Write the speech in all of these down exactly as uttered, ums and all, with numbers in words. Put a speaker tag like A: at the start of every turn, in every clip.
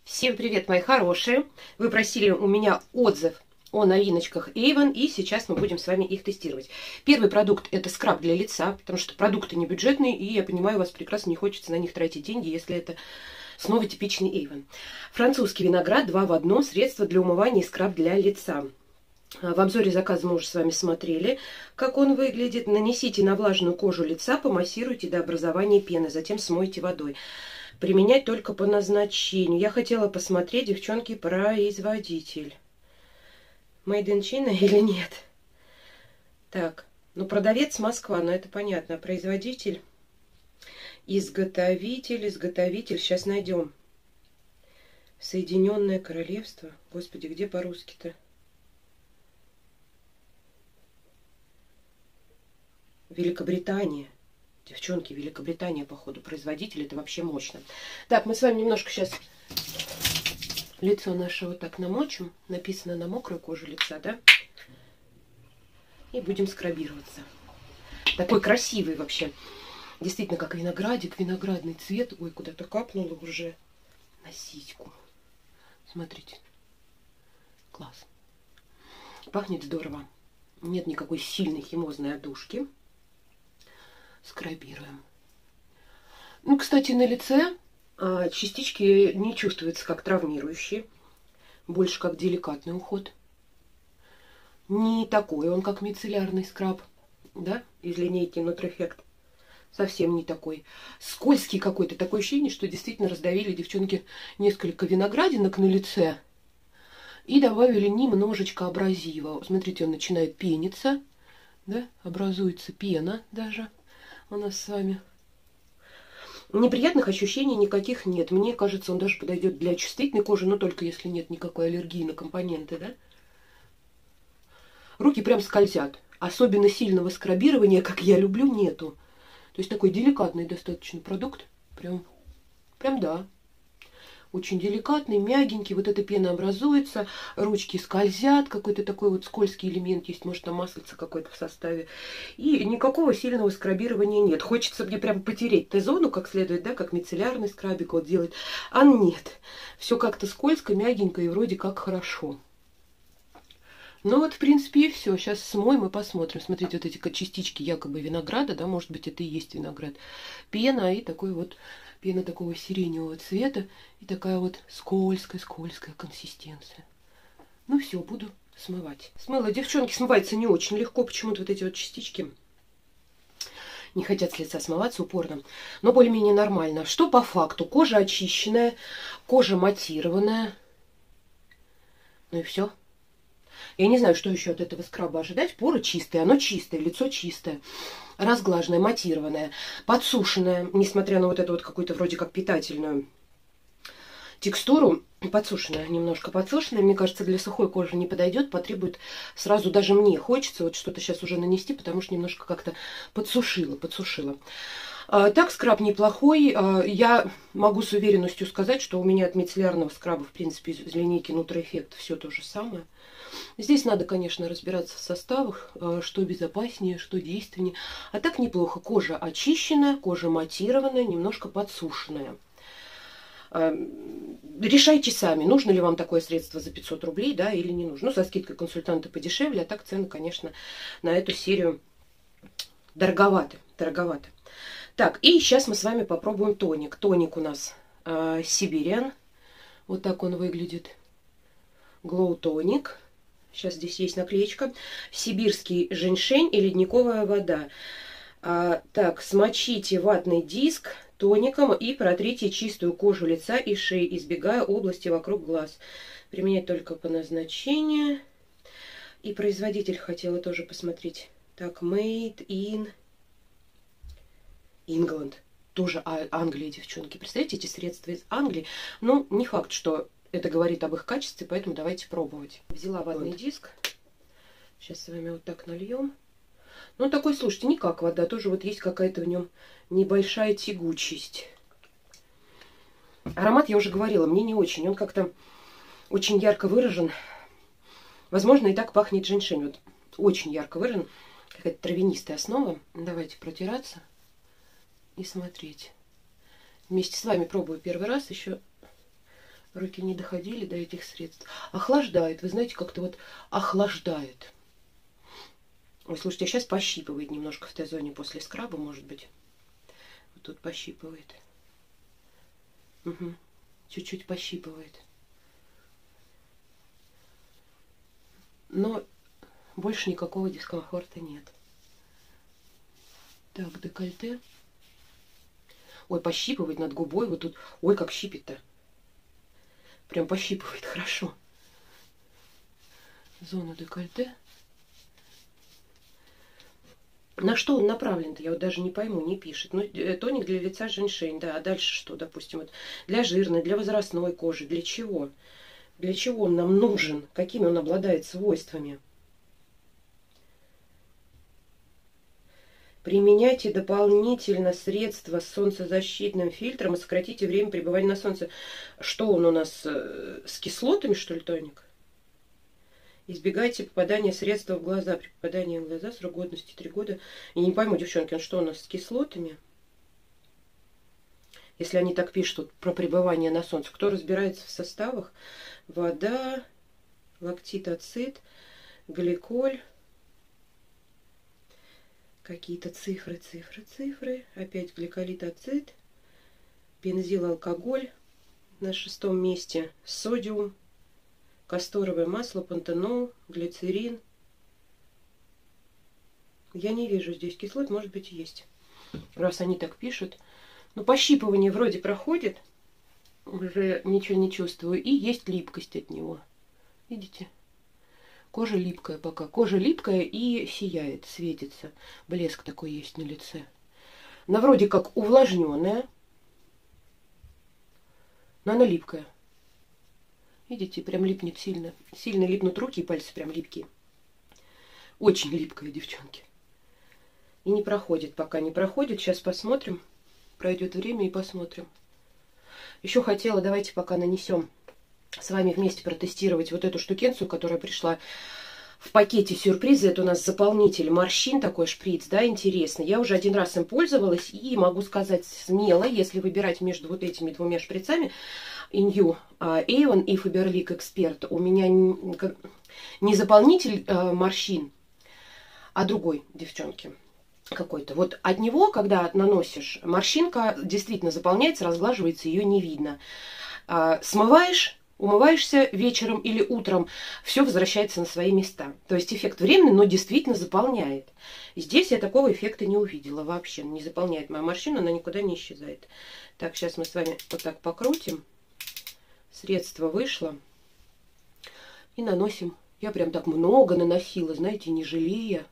A: Всем привет, мои хорошие! Вы просили у меня отзыв о новиночках Avon, и сейчас мы будем с вами их тестировать. Первый продукт – это скраб для лица, потому что продукты не бюджетные, и я понимаю, вас прекрасно не хочется на них тратить деньги, если это снова типичный Avon. Французский виноград два в одном, средство для умывания и скраб для лица. В обзоре заказа мы уже с вами смотрели, как он выглядит. Нанесите на влажную кожу лица, помассируйте до образования пены, затем смойте водой. Применять только по назначению. Я хотела посмотреть, девчонки, производитель. Made in China или нет? Так, ну продавец Москва, но это понятно. Производитель, изготовитель, изготовитель. Сейчас найдем. Соединенное Королевство. Господи, где по-русски-то? Великобритания. Девчонки, Великобритания, походу, производитель, это вообще мощно. Так, мы с вами немножко сейчас лицо наше вот так намочим. Написано на мокрой коже лица, да? И будем скрабироваться. Такой красивый вообще. Действительно, как виноградик, виноградный цвет. Ой, куда-то капнуло уже на сиську. Смотрите. Класс. Пахнет здорово. Нет никакой сильной химозной одушки. Скрабируем. Ну, кстати, на лице а, частички не чувствуются как травмирующие. Больше как деликатный уход. Не такой он, как мицеллярный скраб. Да? Из линейки Нутрифект. Совсем не такой. Скользкий какой-то. Такое ощущение, что действительно раздавили девчонки несколько виноградинок на лице. И добавили немножечко абразива. Смотрите, он начинает пениться. Да? Образуется пена даже. У нас с вами. Неприятных ощущений никаких нет. Мне кажется, он даже подойдет для чувствительной кожи, но только если нет никакой аллергии на компоненты, да? Руки прям скользят. Особенно сильного скрабирования, как я люблю, нету. То есть такой деликатный достаточно продукт. Прям, прям да. Очень деликатный, мягенький. Вот эта пена образуется, ручки скользят, какой-то такой вот скользкий элемент есть, может там маслица какой-то в составе. И никакого сильного скрабирования нет. Хочется мне прям потереть Т-зону как следует, да, как мицеллярный скрабик вот делать. А нет. Все как-то скользко, мягенько и вроде как хорошо. Ну вот, в принципе, и все. Сейчас смоем и посмотрим. Смотрите, вот эти частички якобы винограда, да, может быть, это и есть виноград. Пена и такой вот, пена такого сиреневого цвета. И такая вот скользкая-скользкая консистенция. Ну все, буду смывать. Смыла. Девчонки, смывается не очень легко. Почему-то вот эти вот частички не хотят с лица смываться упорно. Но более-менее нормально. Что по факту? Кожа очищенная, кожа матированная. Ну и все. Я не знаю, что еще от этого скраба ожидать. Поры чистые, оно чистое, лицо чистое, разглаженное, матированное, подсушенное, несмотря на вот эту вот какую-то вроде как питательную текстуру. Подсушенная, немножко подсушенная. Мне кажется, для сухой кожи не подойдет, потребует сразу, даже мне хочется вот что-то сейчас уже нанести, потому что немножко как-то подсушила, подсушила. Так, скраб неплохой. Я могу с уверенностью сказать, что у меня от мицеллярного скраба, в принципе, из линейки Нутрифект все то же самое. Здесь надо, конечно, разбираться в составах, что безопаснее, что действеннее. А так неплохо. Кожа очищенная, кожа матированная, немножко подсушенная. Решайте сами, нужно ли вам такое средство за пятьсот рублей, да, или не нужно. Ну, со скидкой консультанта подешевле, а так цены, конечно, на эту серию дороговаты. дороговаты. Так, и сейчас мы с вами попробуем тоник. Тоник у нас э, Siberian. Вот так он выглядит. Glow тоник. Сейчас здесь есть наклеечка. Сибирский женьшень и ледниковая вода. А, так, смочите ватный диск тоником и протрите чистую кожу лица и шеи, избегая области вокруг глаз. Применять только по назначению. И производитель хотела тоже посмотреть. Так, Made in England. Тоже Англия, девчонки. Представляете, эти средства из Англии. Ну, не факт, что это говорит об их качестве, поэтому давайте пробовать. Взяла ватный вот диск. Сейчас с вами вот так нальем. Ну, такой, слушайте, не как вода. Тоже вот есть какая-то в нем небольшая тягучесть. Аромат, я уже говорила, мне не очень. Он как-то очень ярко выражен. Возможно, и так пахнет женьшень. Вот очень ярко выражен. Какая-то травянистая основа. Давайте протираться и смотреть. Вместе с вами пробую первый раз. Еще Руки не доходили до этих средств. Охлаждает. Вы знаете, как-то вот охлаждает. Ой, слушайте, а сейчас пощипывает немножко в Т-зоне после скраба, может быть. Вот тут пощипывает. Угу. Чуть-чуть пощипывает. Но больше никакого дискомфорта нет. Так, декольте. Ой, пощипывает над губой. Вот тут. Ой, как щипит-то. Прям пощипывает хорошо. Зона декольте. На что он направлен-то? Я вот даже не пойму, не пишет. Ну, тоник для лица женьшень, да. А дальше что, допустим, вот для жирной, для возрастной кожи. Для чего? Для чего он нам нужен? Какими он обладает свойствами? Применяйте дополнительно средства с солнцезащитным фильтром и сократите время пребывания на солнце. Что он у нас, э, с кислотами, что ли, тоник? Избегайте попадания средства в глаза. При попадании в глаза срок годности три года. Я не пойму, девчонки, он что у нас с кислотами? Если они так пишут вот, про пребывание на солнце. Кто разбирается в составах? Вода, лактит-ацид, гликоль. Какие-то цифры, цифры, цифры. Опять гликолит-ацид, бензил-алкоголь на шестом месте, содиум, касторовое масло, пантенол, глицерин. Я не вижу здесь кислот, может быть, есть. Раз они так пишут. Но пощипывание вроде проходит. Уже ничего не чувствую. И есть липкость от него. Видите? Кожа липкая пока. Кожа липкая и сияет, светится. Блеск такой есть на лице. Она вроде как увлажненная. Но она липкая. Видите, прям липнет сильно. Сильно липнут руки и пальцы прям липкие. Очень липкая, девчонки. И не проходит пока, не проходит. Сейчас посмотрим. Пройдет время и посмотрим. Еще хотела, давайте пока нанесем с вами вместе протестировать вот эту штукенцию, которая пришла в пакете сюрприза. Это у нас заполнитель морщин, такой шприц, да, интересный. Я уже один раз им пользовалась и могу сказать смело, если выбирать между вот этими двумя шприцами, New Avon и Faberlic Expert, у меня не заполнитель морщин, а другой, девчонки, какой-то. Вот от него, когда наносишь, морщинка действительно заполняется, разглаживается, ее не видно. Смываешь, умываешься вечером или утром, все возвращается на свои места. То есть эффект временный, но действительно заполняет. Здесь я такого эффекта не увидела вообще. Не заполняет моя морщина, она никуда не исчезает. Так, сейчас мы с вами вот так покрутим. Средство вышло. И наносим. Я прям так много наносила, знаете, не жалея.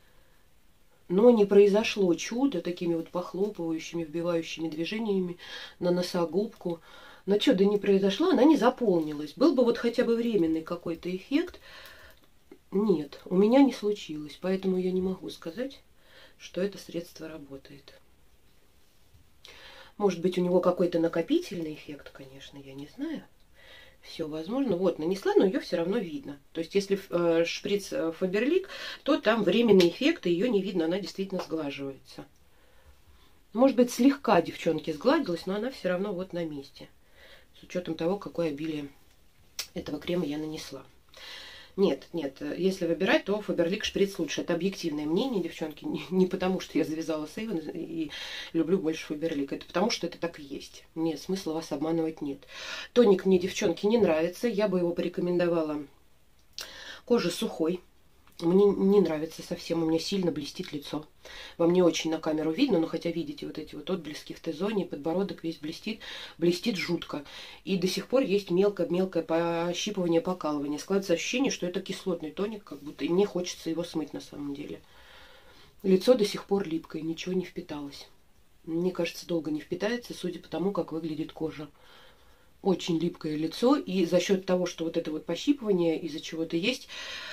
A: Но не произошло чудо такими вот похлопывающими, вбивающими движениями на носогубку. Но чудо не произошло, она не заполнилась. Был бы вот хотя бы временный какой-то эффект. Нет, у меня не случилось. Поэтому я не могу сказать, что это средство работает. Может быть, у него какой-то накопительный эффект, конечно, я не знаю. Все возможно. Вот, нанесла, но ее все равно видно. То есть, если э, шприц Faberlic, то там временный эффект, и ее не видно, она действительно сглаживается. Может быть, слегка, девчонки, сгладилась, но она все равно вот на месте. С учетом того, какое обилие этого крема я нанесла. Нет, нет, если выбирать, то Faberlic шприц лучше. Это объективное мнение, девчонки. Не, не потому, что я завязала с Avon и люблю больше Faberlic. Это потому, что это так и есть. Нет, смысла вас обманывать нет. Тоник мне, девчонки, не нравится. Я бы его порекомендовала коже сухой. Мне не нравится совсем. У меня сильно блестит лицо. Вам не очень на камеру видно, но хотя видите вот эти вот отблески в Т-зоне, подбородок весь блестит. Блестит жутко. И до сих пор есть мелкое-мелкое пощипывание, покалывание. Складывается ощущение, что это кислотный тоник, как будто. И мне хочется его смыть на самом деле. Лицо до сих пор липкое, ничего не впиталось. Мне кажется, долго не впитается, судя по тому, как выглядит кожа. Очень липкое лицо. И за счет того, что вот это вот пощипывание из-за чего-то есть...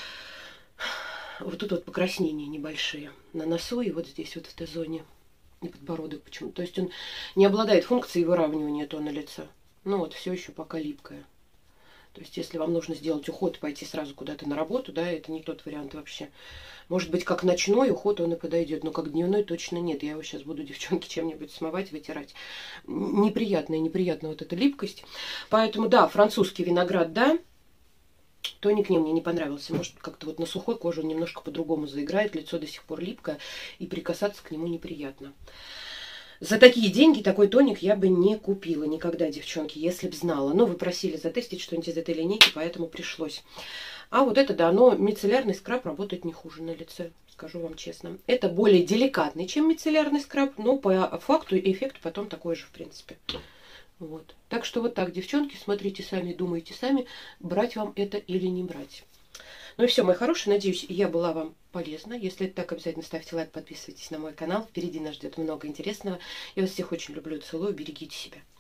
A: Вот тут вот покраснения небольшие на носу и вот здесь вот в Т-зоне. И подбородок почему. То есть он не обладает функцией выравнивания тона лица. Ну вот, все еще пока липкое. То есть, если вам нужно сделать уход, пойти сразу куда-то на работу, да, это не тот вариант вообще. Может быть, как ночной уход он и подойдет, но как дневной точно нет. Я его сейчас буду, девчонки, чем-нибудь смывать, вытирать. Неприятная, неприятная вот эта липкость. Поэтому, да, французский виноград, да. Тоник мне не понравился. Может, как-то вот на сухой коже он немножко по-другому заиграет. Лицо до сих пор липкое, и прикасаться к нему неприятно. За такие деньги такой тоник я бы не купила никогда, девчонки, если б знала. Но вы просили затестить что-нибудь из этой линейки, поэтому пришлось. А вот это, да, но мицеллярный скраб работает не хуже на лице, скажу вам честно. Это более деликатный, чем мицеллярный скраб, но по факту и эффекту потом такой же, в принципе. Вот. Так что вот так, девчонки, смотрите сами, думайте сами, брать вам это или не брать. Ну и все, мои хорошие, надеюсь, я была вам полезна. Если это так, обязательно ставьте лайк, подписывайтесь на мой канал. Впереди нас ждет много интересного. Я вас всех очень люблю, целую, берегите себя.